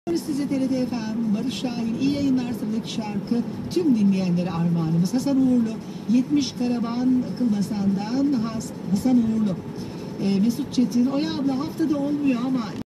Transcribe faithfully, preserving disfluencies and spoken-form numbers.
Size T R T F M, Barış Şahin, iyi yayınlar. Sıradaki şarkı tüm dinleyenlere armağanımız. Hasan Uğurlu, yetmiş Karavan Kılbasan'dan Has Hasan Uğurlu. Ee, Mesut Çetin, Oya abla haftada olmuyor ama